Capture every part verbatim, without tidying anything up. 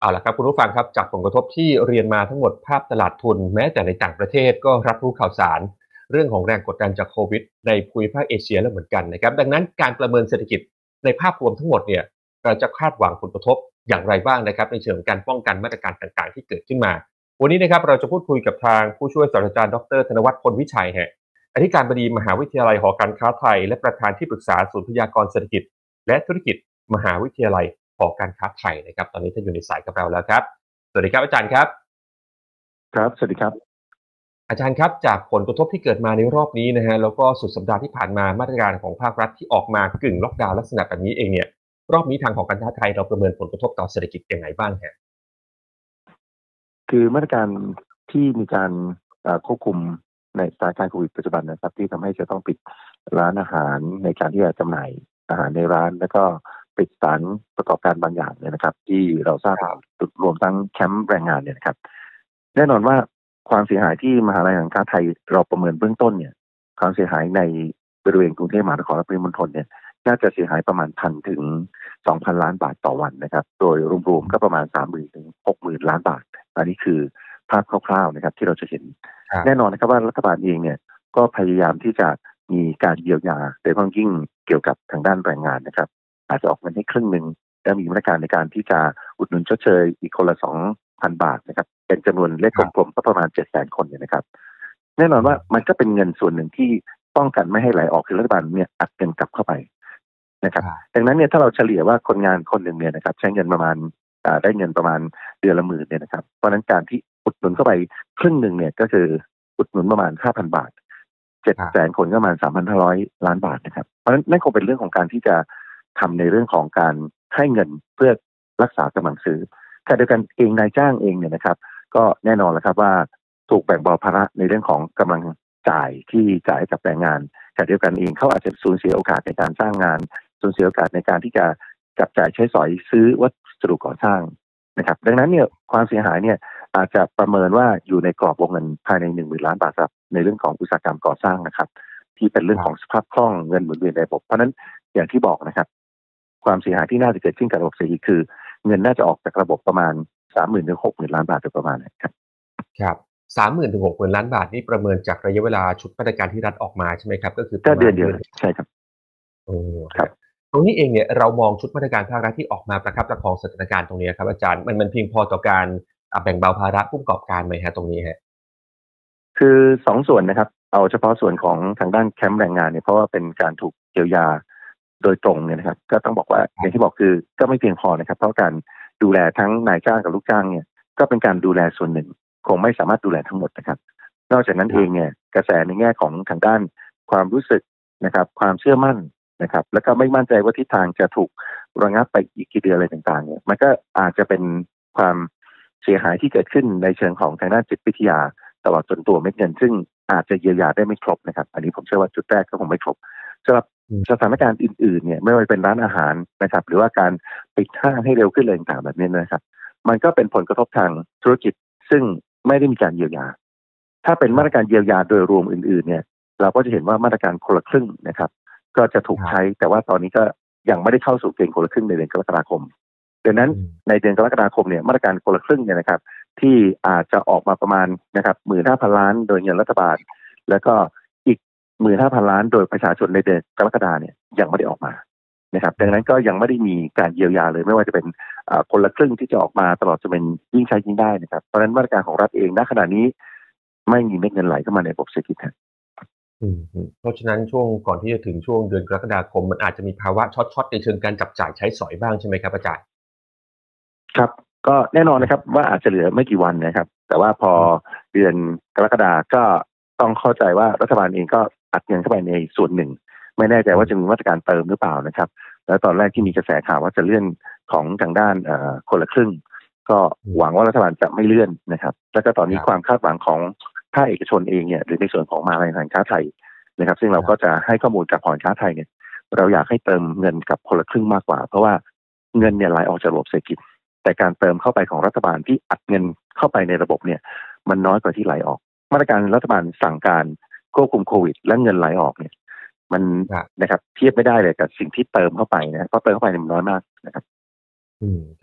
เอาละครับคุณผู้ฟังครับจากผลกระทบที่เรียนมาทั้งหมดภาพตลาดทุนแม้แต่ในต่างประเทศก็รับรู้ข่าวสารเรื่องของแรงกดดันจากโควิดในภูมิภาคเอเชียแล้วเหมือนกันนะครับดังนั้นการประเมินเศรษฐกิจในภาพรวมทั้งหมดเนี่ยเราจะคาดหวังผลกระทบอย่างไรบ้างนะครับในเชิงของการป้องกันมาตรการต่างๆที่เกิดขึ้นมาวันนี้นะครับเราจะพูดคุยกับทางผู้ช่วยศาสตราจารย์ดรธนวัฒน์พลวิชัยฮะอธิการบดีมหาวิทยาลัยหอการค้าไทยและประธานที่ปรึกษาศูนย์พยากรณ์เศรษฐกิจและธุรกิจมหาวิทยาลัยหอการค้าไทยนะครับตอนนี้ท่านอยู่ในสายกับเราแล้วครับ สวัสดีครับอาจารย์ครับครับสวัสดีครับอาจารย์ครับจากผลกระทบที่เกิดมาในรอบนี้นะฮะแล้วก็สุดสัปดาห์ที่ผ่านมามาตรการของภาครัฐที่ออกมากึ่งล็อกดาวน์ลักษณะแบบนี้เองเนี่ยรอบนี้ทางของการค้าไทยเราประเมินผลกระทบต่อเศรษฐกิจยังไงบ้างฮะคือมาตรการที่มีการควบคุมในสถานการณ์โควิดปัจจุบันนะครับที่ทำให้จะต้องปิดร้านอาหารในการที่จะจำหน่ายอาหารในร้านแล้วก็ปิดสถานประกอบการบางอย่างเนี่ยนะครับที่เราทราบรวมทั้งแคมป์แรงงานเนี่ยนะครับแน่นอนว่าความเสียหายที่มหาวิทยาลัยการค้าไทยเราประเมินเบื้องต้นเนี่ยความเสียหายในบริเวณกรุงเทพมหานครและปริมณฑลเนี่ยน่าจะเสียหายประมาณพันถึงสองพันล้านบาทต่อวันนะครับโดยรวมๆก็ประมาณสามหมื่นถึงหกหมื่นล้านบาทอันนี้คือภาพคร่าวๆนะครับที่เราจะเห็นแน่นอนนะครับว่ารัฐบาลเองเนี่ยก็พยายามที่จะมีการเยียวยาโดยเฉพาะยิ่งเกี่ยวกับทางด้านแรงงานนะครับอาจจะออกเงินให้ครึ่งหนึ่งและมีมาตรการในการที่จะอุดหนุนชดเชยอีกคนละสองพันบาทนะครับเป็นจำนวนเลขกลมๆก็ประมาณเจ็ดแสนคนเนี่ยนะครับแน่นอนว่ามันก็เป็นเงินส่วนหนึ่งที่ป้องกันไม่ให้ไหลออกคือรัฐบาลเนี่ยอัดเงินกลับเข้าไปนะครับดังนั้นเนี่ยถ้าเราเฉลี่ยว่าคนงานคนหนึ่งเนี่ยนะครับใช้เงินประมาณได้เงินประมาณเดือนละหมื่นเนี่ยนะครับเพราะฉะนั้นการที่อุดหนุนเข้าไปครึ่งหนึ่งเนี่ยก็คืออุดหนุนประมาณ ห้าพัน บาทเจ็ดแสนคนก็ประมาณ สามพันห้าร้อย ล้านบาทนะครับเพราะฉะนั้นนั่นคงเป็นเรื่องของการที่จะทำในเรื่องของการให้เงินเพื่อรักษากำลังซื้อขณะเดียวกันเองนายจ้างเองเนี่ยนะครับก็แน่นอนแล้วครับว่าถูกแบ่งเบาภาระในเรื่องของกำลังจ่ายที่จ่ายกับแรงงานขณะเดียวกันเองเขาอาจจะสูญเสียโอกาสในการสร้างงานสูญเสียโอกาสในการที่จะจับจ่ายใช้สอยซื้อวัสดุก่อสร้างนะครับดังนั้นเนี่ยความเสียหายเนี่ยอาจจะประเมินว่าอยู่ในกรอบวงเงินภายในหนึ่งหมื่นล้านบาทครับในเรื่องของอุตสาหกรรมก่อสร้างนะครับที่เป็นเรื่องของสภาพคล่องเงินหมุนเวียนในระบบเพราะนั้นอย่างที่บอกนะครับความเสียหายที่น่าจะเกิดขึ้นกับระบบเศรษฐกิจคือเงินน่าจะออกจากระบบประมาณ สามหมื่น ถึง หกหมื่น ล้านบาทโดยประมาณนะครับครับ สามหมื่น ถึง หกหมื่น ล้านบาทนี่ประเมินจากระยะเวลาชุดมาตรการที่รัฐออกมาใช่ไหมครับก็คือประมาณเดือนเดียวใช่ครับโอ้ครับตรงนี้เองเนี่ยเรามองชุดมาตรการภาครัฐที่ออกมาประคับประคองสถานการณ์ตรงนี้ครับอาจารย์มันมันเพียงพอต่อการแบ่งเบาภาระผู้ประกอบการไหมฮะตรงนี้ฮะคือสองส่วนนะครับเอาเฉพาะส่วนของทางด้านแคมป์แรงงานเนี่ยเพราะว่าเป็นการถูกเยียวยาโดยตรงเนี่ยนะครับก็ต้องบอกว่าอย่างที่บอกคือก็ไม่เพียงพอนะครับเพราะการดูแลทั้งนายจ้างกับลูกจ้างเนี่ยก็เป็นการดูแลส่วนหนึ่งคงไม่สามารถดูแลทั้งหมดนะครับนอกจากนั้นเองเนี่ยกระแสในแง่ของทางด้านความรู้สึกนะครับความเชื่อมั่นนะครับแล้วก็ไม่มั่นใจว่าทิศทางจะถูกระงับไปอีกกี่เดือนอะไรต่างๆเนี่ยมันก็อาจจะเป็นความเสียหายที่เกิดขึ้นในเชิงของทางด้านจิตวิทยาตลอดจนตัวเม็ดเงินซึ่งอาจจะเยียวยาได้ไม่ครบนะครับอันนี้ผมเชื่อว่าจุดแรกก็คงไม่ครบสำหรับสถานการณ์อื่นๆเนี่ยไม่ว่าจะเป็นร้านอาหารนะครับหรือว่าการปิดห้างให้เร็วขึ้นอะไรต่างๆแบบนี้นะครับมันก็เป็นผลกระทบทางธุรกิจซึ่งไม่ได้มีการเยียวยาถ้าเป็นมาตรการเยียวยาโดยรวมอื่นๆเนี่ยเราก็จะเห็นว่ามาตรการคนละครึ่งนะครับก็จะถูกใช้แต่ว่าตอนนี้ก็ยังไม่ได้เข้าสู่เกณฑ์คนละครึ่งในเดือนกรกฎาคมดังนั้นในเดือนกรกฎาคมเนี่ยมาตรการคนละครึ่งเนี่ยนะครับที่อาจจะออกมาประมาณนะครับหมื่นห้าพันล้านโดยเงินรัฐบาลแล้วก็อีกหมื่นห้าพันล้านโดยประชาชนในเดือนกรกฎาเนี่ยยังไม่ได้ออกมานะครับดังนั้นก็ยังไม่ได้มีการเยียวยาเลยไม่ว่าจะเป็นคนละครึ่งที่จะออกมาตลอดจะเป็นยิ่งใช้ยิ่งได้นะครับเพราะฉะนั้นมาตรการของรัฐเองณขณะนี้ไม่มีเม็ดเงินไหลเข้ามาในระบบเศรษฐกิจครับเพราะฉะนั้นช่วงก่อนที่จะถึงช่วงเดือนกรกฎาคมมันอาจจะมีภาวะช็อตๆในเชิงการจับจ่ายใช้สอยบ้างใช่ไหมครับอาจารย์ครับก็แน่นอนนะครับว่าอาจจะเหลือไม่กี่วันนะครับแต่ว่าพอเดือนกรกฎาก็ต้องเข้าใจว่ารัฐบาลเองก็อัดเงินเข้าไปในส่วนหนึ่งไม่แน่ใจว่าจะมีมาตรการเติมหรือเปล่านะครับแล้วตอนแรกที่มีกระแสข่าวว่าจะเลื่อนของทางด้านคนละครึ่งก็หวังว่ารัฐบาลจะไม่เลื่อนนะครับแล้วก็ตอนนี้ความคาดหวังของภาคเอกชนเองเนี่ยหรือในส่วนของมหาวิทยาลัยการค้าไทยนะครับซึ่งเราก็จะให้ข้อมูลกับหอการค้าไทยเนี่ยเราอยากให้เติมเงินกับคนละครึ่งมากกว่าเพราะว่าเงินเนี่ยไหลออกจากระบบเศรษฐกิจแต่การเติมเข้าไปของรัฐบาลที่อัดเงินเข้าไปในระบบเนี่ยมันน้อยกว่าที่ไหลออกมาตรการรัฐบาลสั่งการควบคุมโควิดและเงินไหลออกเนี่ยมันนะครับเทียบไม่ได้เลยกับสิ่งที่เติมเข้าไปนะเพราะเติมเข้าไปมันน้อยมากนะครับอืมครับ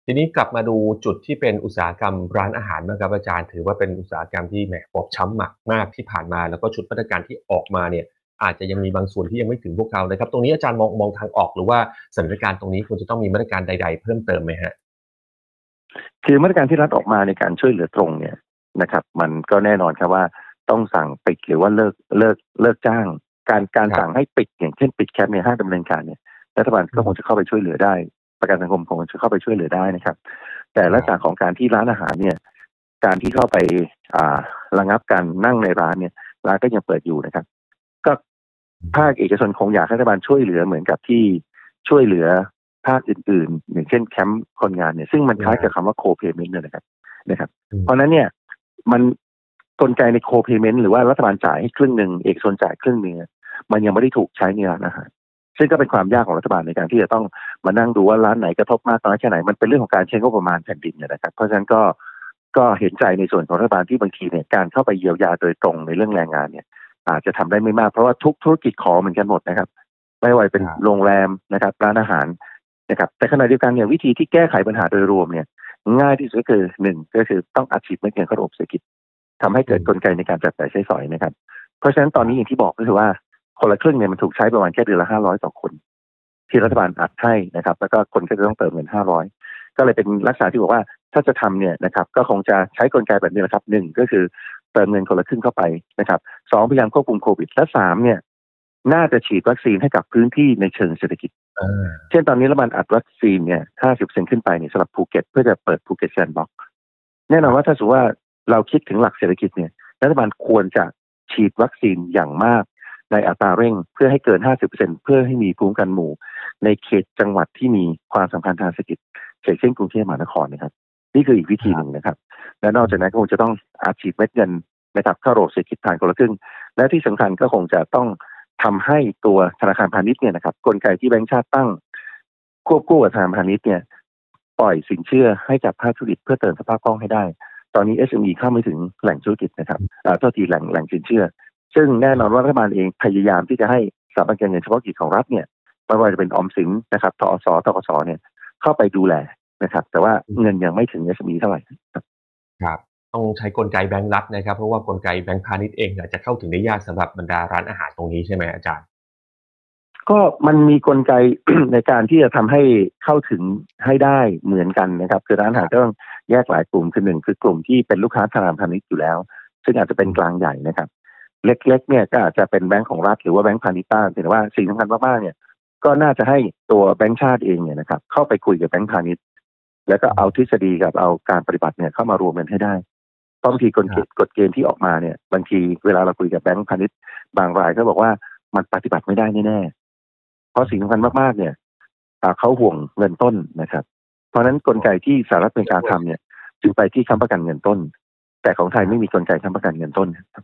ทีนี้กลับมาดูจุดที่เป็นอุตสาหกรรมร้านอาหารบ้างครับอาจารย์ถือว่าเป็นอุตสาหกรรมที่แหมบอบช้ำหมักมากที่ผ่านมาแล้วก็ชุดมาตรการที่ออกมาเนี่ยอาจจะยังมีบางส่วนที่ยังไม่ถึงพวกเขานะครับตรงนี้อาจารย์มองมองทางออกหรือว่าสถานการณ์ตรงนี้ควรจะต้องมีมาตรการใดๆเพิ่มเติมไหมฮะคือมาตรการที่รัฐออกมาในการช่วยเหลือตรงเนี่ยนะครับมันก็แน่นอนครับว่าต้องสั่งปิดหรือว่าเลิกเลิกเลิกจ้างการการสั่งให้ปิดอย่างเช่นปิดแคมป์ในห้างดำเนินการเนี่ยรัฐบาลก็คงจะเข้าไปช่วยเหลือได้ประกันสังคมคงจะเข้าไปช่วยเหลือได้นะครับแต่ลักษณะของการที่ร้านอาหารเนี่ยการที่เข้าไปอ่าระงับการนั่งในร้านเนี่ยร้านก็ยังเปิดอยู่นะครับก็ภาคเอกชนคงอยากให้รัฐบาลช่วยเหลือเหมือนกับที่ช่วยเหลือภาคอื่นๆอย่างเช่นแคมป์คนงานเนี่ยซึ่งมันคล้ายกับคำว่าโคเพย์เมนต์เนี่ยนะครับนะครับเพราะนั้นเนี่ยมันกลไกในโคเพย์เมนต์หรือว่ารัฐบาลจ่ายให้ครึ่งหนึ่งเอกชนจ่ายครึ่งหนึ่งมันยังไม่ได้ถูกใช้ในร้านอาหารซึ่งก็เป็นความยากของรัฐบาลในการที่จะต้องมานั่งดูว่าร้านไหนกระทบมากน้อยแค่ไหนมันเป็นเรื่องของการใช้งบประมาณแผ่นดินนะครับเพราะฉะนั้นก็ก็เห็นใจในส่วนของรัฐบาลที่บางทีเนี่ยการเข้าไปเยียวยาโดยตรงในเรื่องแรงงานเนี่ยอาจจะทำได้ไม่มากเพราะว่าทุกธุรกิจขอเหมือนกันหมดนะครับไม่ว่าเป็นโรงแรมนะครับร้านอาหารนะครับแต่ขณะเดียวกันเนี่ยวิธีที่แก้ไขปัญหาโดยรวมเนี่ยง่ายที่สุดก็คือหนึ่งก็คือต้องอัดฉีดเม็ดเงินเข้าระบบเศรษฐกิจทำให้เกิดกลไกในการจับจ่ายใช้สอยนะครับเพราะฉะนั้นตอนนี้อย่างที่บอกก็คือว่าคนละครึ่งเนี่ยมันถูกใช้ประมาณแค่เดือนละห้าร้อยต่อคนที่รัฐบาลอัดให้นะครับแล้วก็คนก็จะต้องเติมเงินห้าร้อยก็เลยเป็นลักษณะที่บอกว่าถ้าจะทำเนี่ยนะครับก็คงจะใช้กลไกแบบนี้แหละครับหนึ่งก็คือเติมเงินคนละครึ่งเข้าไปนะครับสองพยายามควบคุมโควิดและสามเนี่ยน่าจะฉีดวัคซีนให้กับพื้นที่ในเชิงเศรษฐกิจเช่นตอนนี้รัฐบาลอัดวัคซีนเนี่ย ห้าสิบเปอร์เซ็นต์ ขึ้นไปเนี่ยสำหรับภูเก็ตเพื่อจะเปิดภูเก็ตแซนด์บ็อกซ์แน่นอนว่าถ้าสมมติว่าเราคิดถึงหลักเศรษฐกิจเนี่ยรัฐบาลควรจะฉีดวัคซีนอย่างมากในอัตราเร่งเพื่อให้เกิน ห้าสิบเปอร์เซ็นต์ เพื่อให้มีภูมิคุ้มกันหมู่ในเขตจังหวัดที่มีความสำคัญทางเศรษฐกิจเช่นกรุงเทพมหานครนะครับนี่คืออีกวิธีหนึ่งนะครับและนอกจากนั้นก็คงจะต้องอัดฉีดเม็ดเงินนะครับเข้าระบบเศรษฐกิจผ่านคนละครึ่งและที่สำคัญก็คงจะต้องทำให้ตัวธนาคารพาณิชย์เนี่ยนะครับกลไกที่แบงก์ชาติตั้งควบคู่กับธนาคารพาณิชย์เนี่ยปล่อยสินเชื่อให้กับภาคธุรกิจเพื่อเติมสภาพคล่องให้ได้ตอนนี้ เอส เอ็ม อี เข้าไม่ถึงแหล่งธุรกิจนะครับอ่าโทษทีแหล่งแหล่งสินเชื่อซึ่งแน่นอนว่ารัฐบาลเองพยายามที่จะให้สถาบันการเงินเฉพาะกิจของรัฐเนี่ยไม่ว่าจะเป็นออมสินนะครับทอสทกสเนี่ยเข้าไปดูแลนะครับแต่ว่าเงินยังไม่ถึง เอส เอ็ม อี เท่าไหร่ครับครับต้องใช้กลไกแบงก์รัฐนะครับเพราะว่ากลไกแบงก์พาณิชย์เองอาจจะเข้าถึงได้ยากสำหรับบรรดาร้านอาหารตรงนี้ใช่ไหมอาจารย์ก็มันมีกลไก ในการที่จะทำให้เข้าถึงให้ได้เหมือนกันนะครับคือร้านอาหารต้องแยกหลายกลุ่มคือหนึ่งคือกลุ่มที่เป็นลูกค้าธนาคารพาณิชย์อยู่แล้วซึ่งอาจจะเป็นกลางใหญ่นะครับเล็กๆเนี่ยก็อาจจะเป็นแบงก์ของรัฐหรือว่าแบงก์พาณิชย์บ้างแต่ว่าสิ่งสำคัญมากๆเนี่ยก็น่าจะให้ตัวแบงก์ชาติเองเนี่ยนะครับเข้าไปคุยกับแบงก์พาณิชย์แล้วก็เอาทฤษฎีกับเอาการปฏิบัติเนี่ยเข้ามารวมกันให้ได้เพราะบางทีกฎเกณฑ์กฎเกณฑ์ที่ออกมาเนี่ยบางทีเวลาเราคุยกับแบงก์พาณิชย์บางรายก็บอกว่ามันปฏิบัติไม่ได้แน่ๆเพราะสิ่งสำคัญมากๆเนี่ยเขาห่วงเงินต้นนะครับเพราะฉะนั้นกลไกที่สหรัฐอเมริกาทำเนี่ยจึงไปที่ค้ำประกันเงินต้นแต่ของไทยไม่มีกลไกค้ำประกันเงินต้นครับ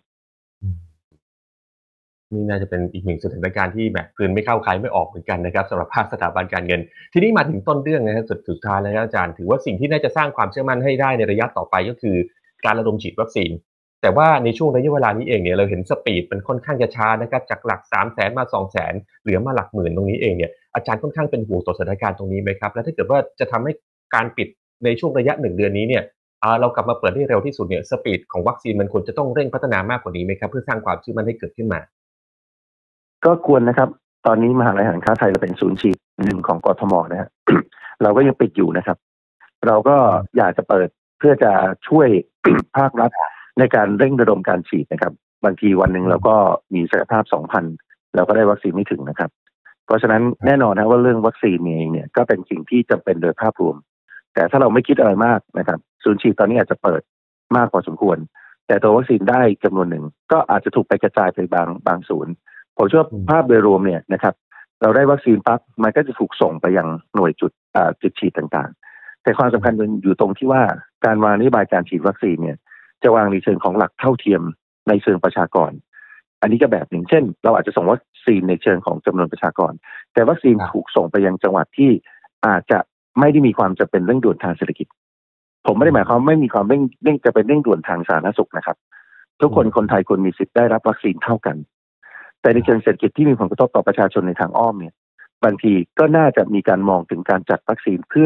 นี่น่าจะเป็นอีกหนึ่งสถานการณ์ที่แบบคืนไม่เข้าใครไม่ออกเหมือนกันนะครับสำหรับภาคสถาบันการเงินทีนี้มาถึงต้นเรื่องนะครับสุดสุดท้ายแล้วอาจารย์ถือว่าสิ่งที่น่าจะสร้างความเชื่อมั่นให้ได้ในระยะต่อไปก็คือการระดมฉีดวัคซีนแต่ว่าในช่วงระยะเวลานี้เองเนี่ยเราเห็นสปีดมันค่อนข้างจะช้านะครับจากหลัก สามแสน มา สองแสน เหลือมาหลักหมื่นตรงนี้เองเนี่ยอาจารย์ค่อนข้างเป็นห่วงต่อสถานการณ์ตรงนี้ไหมครับและถ้าเกิดว่าจะทำให้การปิดในช่วงระยะหนึ่งเดือนนี้เนี่ยเรากลับมาเปิดได้เร็วที่สุดเนี่ยสปีดของวัคซีนมันควรจะต้องเร่งพัฒนามากกว่านี้ไหมครับเพื่อสร้างความเชื่อมั่นให้เกิดขึ้นมาก็ควรนะครับตอนนี้มหาวิทยาลัยการค้าไทยเราเป็นศูนย์ฉีดหนึ่งของกทมนะฮะ เราก็ยังปิดอยู่นะครับเราก็อยากจะเปิดเพื่อจะช่วย ภาครัฐในการเร่งระดมการฉีดนะครับบางทีวันหนึ่งเราก็มีศักยภาพ สองพัน เราก็ได้วัคซีนไม่ถึงนะครับเพราะฉะนั้นแน่นอนนะว่าเรื่องวัคซีนเองเนี่ยก็เป็นสิ่งที่จำเป็นโดยภาพรวมแต่ถ้าเราไม่คิดอะไรมากนะครับศูนย์ฉีดตอนนี้อาจจะเปิดมากกว่าสมควรแต่ตัววัคซีนได้จำนวนหนึ่งก็อาจจะถูกไปกระจายไปบางบางศูนย์ผมเชื่อภาพโดยรวมเนี่ยนะครับเราได้วัคซีนปั๊บมันก็จะถูกส่งไปยังหน่วยจุดจุดฉีดต่างๆแต่ความสำคัญมันอยู่ตรงที่ว่าการวางนโยบายการฉีดวัคซีนเนี่ยจะวางในเชิงของหลักเท่าเทียมในเชิงประชากรอันนี้ก็แบบหนึ่งเช่นเราอาจจะส่งวัคซีนในเชิงของจำนวนประชากรแต่วัคซีนถูกส่งไปยังจังหวัดที่อาจจะไม่ได้มีความจำเป็นเร่งด่วนทางเศรษฐกิจผมไม่ได้หมายความไม่มีความเร่งเร่งจะเป็นเร่งด่วนทางสาธารณสุขนะครับทุกคนคนไทยควรมีสิทธิ์ได้รับวัคซีนเท่ากันแต่ในเชิงเศรษฐกิจที่มีผลกระทบต่อประชาชนในทางอ้อมเนี่ยบางทีก็น่าจะมีการมองถึงการจัดวัคซีนเพื่อ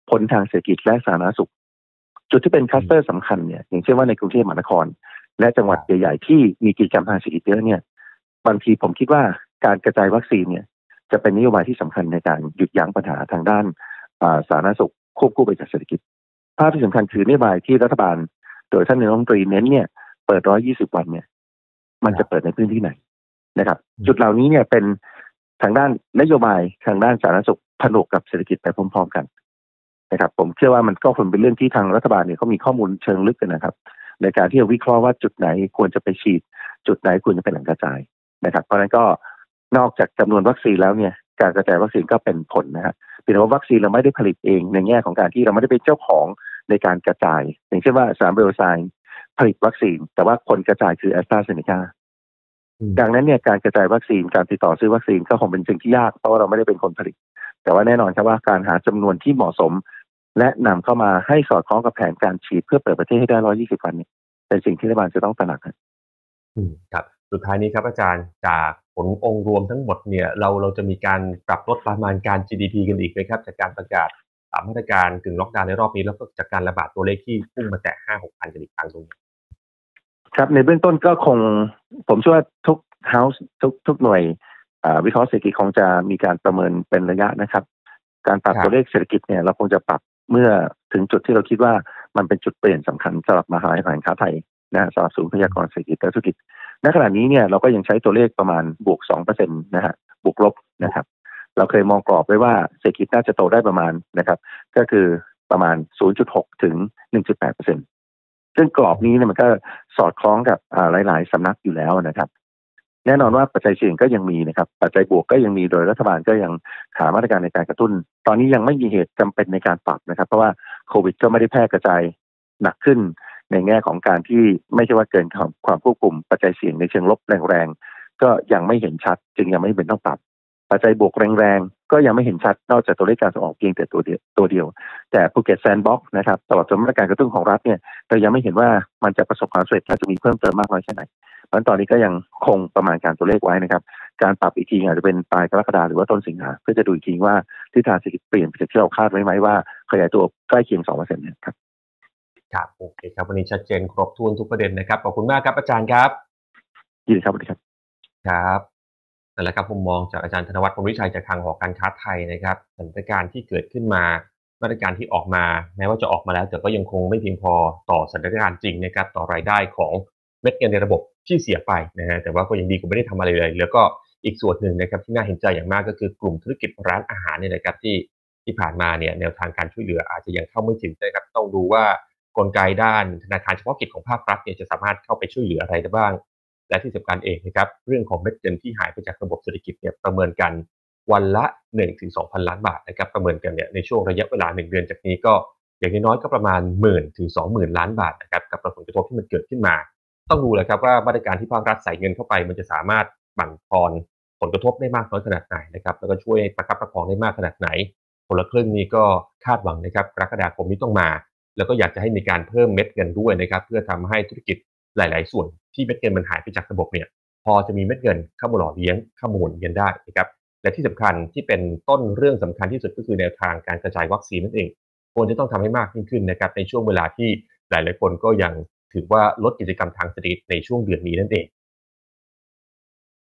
ผลทางเศรษฐกิจและสาธารณสุขจุดที่เป็นคลัสเตอร์สำคัญเนี่ยอย่างเช่นว่าในกรุงเทพมหานครและจังหวัดใหญ่ๆที่มีกิจกรรมทางเศรษฐกิจเยอะเนี่ยบางทีผมคิดว่าการกระจายวัคซีนเนี่ยจะเป็นนโยบายที่สำคัญในการหยุดยั้งปัญหาทางด้านสาธารณสุขควบคู่ไปกับเศรษฐกิจภาพที่สำคัญคือนโยบายที่รัฐบาลโดยท่านนายกรัฐมนตรีเน้นเนี่ยเปิดหนึ่งร้อยยี่สิบวันเนี่ยมันจะเปิดในพื้นที่ไหนนะครับจุดเหล่านี้เนี่ยเป็นทางด้านนโยบายทางด้านสาธารณสุขผนวกกับเศรษฐกิจไปพร้อมๆกันนะครับผมเชื่อว่ามันก็คงเป็นเรื่องที่ทางรัฐบาลเนี่ยเขามีข้อมูลเชิงลึกกันนะครับในการที่จะวิเคราะห์ว่าจุดไหนควรจะไปฉีดจุดไหนควรจะเป็นแหล่งกระจายนะครับเพราะฉะนั้นก็นอกจากจำนวนวัคซีนแล้วเนี่ยการกระจายวัคซีนก็เป็นผลนะฮะเพียงแต่ว่าวัคซีนเราไม่ได้ผลิตเองในแง่ของการที่เราไม่ได้เป็นเจ้าของในการกระจายอย่างเช่นว่าสามเบลไซน์ผลิตวัคซีนแต่ว่าคนกระจายคือแอสตราเซเนกาดังนั้นเนี่ยการกระจายวัคซีนการติดต่อซื้อวัคซีนก็คงเป็นสิ่งที่ยากเพราะว่าเราไม่ได้เป็นคนผลิตแต่ว่าแน่นอนครับว่าการหาจำนวนที่เหมาะสมและนำเข้ามาให้สอดคล้องกับแผนการฉีดเพื่อเปิดประเทศให้ได้หนึ่งร้อยยี่สิบวันนี้เป็นสิ่งที่รัฐบาลจะต้องตระหนักครับครับสุดท้ายนี้ครับอาจารย์จากผลองค์รวมทั้งหมดเนี่ยเราเราจะมีการปรับลดประมาณการ จี ดี พี กันอีกไหมครับจากการประกาศมาตรการกึ่งล็อกดาวน์ในรอบนี้แล้วก็จากการระบาดตัวเลขที่พุ่งมาแตะ ห้าหกพัน กันอีกครั้งตรงนี้ครับในเบื้องต้นก็คงผมเชื่อว่าทุก House ทุกทุกหน่วยวิเคราะห์เศรษฐกิจคงจะมีการประเมินเป็นระยะนะครับการปรับตัวเลขเศรษฐกิจเนี่ยเราคงจะปรับเมื่อถึงจุดที่เราคิดว่ามันเป็นจุดเปลี่ยนสำคัญสำหรับมหาวิทยาลัยการค้าไทยนะสำหรับศูนย์พยากรณ์เศรษฐกิจและธุรกิจณขณะนี้เนี่ยเราก็ยังใช้ตัวเลขประมาณบวก สองเปอร์เซ็นต์ นะฮะบวกลบนะครับเราเคยมองกรอบไว้ว่าเศรษฐกิจน่าจะโตได้ประมาณนะครับก็คือประมาณ ศูนย์จุดหก ถึง หนึ่งจุดแปดเปอร์เซ็นต์ ซึ่งกรอบนี้เนี่ยมันก็สอดคล้องกับหลายๆสำนักอยู่แล้วนะครับแน่นอนว่าปัจจัยเสี่ยงก็ยังมีนะครับปัจจัยบวกก็ยังมีโดยรัฐบาลก็ยังหามาตรการในการกระตุ้นตอนนี้ยังไม่มีเหตุจำเป็นในการปรับนะครับเพราะว่าโควิดก็ไม่ได้แพร่กระจายหนักขึ้นในแง่ของการที่ไม่ใช่ว่าเกินความควบคุมปัจจัยเสี่ยงในเชิงลบแรงๆก็ยังไม่เห็นชัดจึงยังไม่เป็นต้องปรับปัจจัยบวกแรงๆก็ยังไม่เห็นชัดนอกจากตัวเลขการส่งออกเพียงแต่ตัวเดียวตัวเดียวแต่ภูเก็ตแซนด์บ็อกซ์นะครับตลอดจนมาตรการกระตุ้นของรัฐเนี่ยเรายังไม่เห็นว่ามันจะประสบความสำเร็จและจะมีเพิ่มเติมมากน้อยแค่ไหนเพราะตอนนี้ก็ยังคงประมาณการตัวเลขไว้นะครับการปรับอีกทีอาจจะเป็นปลายกรกฎาคมหรือว่าต้นสิงหาเพื่อจะดูอีกทีว่าทิศทางเศรษฐกิจเปลี่ยนไปจากที่เราคาดไว้ไหมว่าขยายตัวใกล้เคียง สองเปอร์เซ็นต์ เนี่ยครับครับโอเคครับวันนี้ชัดเจนครบถ้วนทุกประเด็นนะครับขอบคุณมากครับอาจารย์ครับยินดีครับสวัสดีครับครับนั่นแหละครับมุมมองจากอาจารย์ธนวัฒน์ พลวิชัยจากทางหอการค้าไทยนะครับสถานการณ์ที่เกิดขึ้นมามาตรการที่ออกมาแม้ว่าจะออกมาแล้วแต่ก็ยังคงไม่เพียงพอต่อสถานการณ์จริงนะครับต่อรายได้ของเม็ดเงินในระบบที่เสียไปนะฮะแต่ว่าก็ยังดีกว่าไม่ได้ทำอะไรเลยแล้วก็อีกส่วนหนึ่งนะครับที่น่าเห็นใจอย่างมากก็คือกลุ่มธุรกิจร้านอาหารเนี่ยนะครับที่ที่ผ่านมาเนี่ยแนวทางการช่วยเหลืออาจจะยังเข้าไม่ถึงนะครับต้องดูว่ากลไกด้านธนาคารเฉพาะกิจของภาครัฐเนี่ยจะสามารถเข้าไปช่วยเหลืออะไรได้บ้างและที่สำคัญเองนะครับเรื่องของเม็ดเงินที่หายไปจากระบบเศรษฐกิจเนี่ยประเมินกันวันละ หนึ่งถึงสองพัน ล้านบาทนะครับประเมินกันเนี่ยในช่วงระยะเวลาหนึ่งเดือนจากนี้ก็อย่างน้อยๆก็ประมาณ หนึ่งหมื่น ถึง สองหมื่น ล้านบาทนะครับกับผลกระทบที่มันเกิดขึ้นมาต้องดูแหละครับว่ามาตรการที่ภาครัฐใส่เงินเข้าไปมันจะสามารถบั่นทอนผลกระทบได้มากน้อยขนาดไหนนะครับแล้วก็ช่วยประคับประคองได้มากขนาดไหนคนละครึ่งนี้ก็คาดหวังนะครับกรกฎาคมนี้ต้องมาแล้วก็อยากจะให้มีการเพิ่มเม็ดเงินด้วยนะครับเพื่อทำให้ธุรกิจหลายๆส่วนที่เม็ดเงินมันหายไปจากระบบเนี่ยพอจะมีเม็ดเงินเข้ามาหล่อเลี้ยงเข้ามาหมุนเวียนได้นะครับและที่สำคัญที่เป็นต้นเรื่องสำคัญที่สุดก็คือแนวทางการกระจายวัคซีนนั่นเองควรจะต้องทำให้มากยิ่งขึ้นนะครับในช่วงเวลาที่หลายๆคนก็ยังถือว่าลดกิจกรรมทางเศรษฐกิจในช่วงเดือนนี้นั่นเอง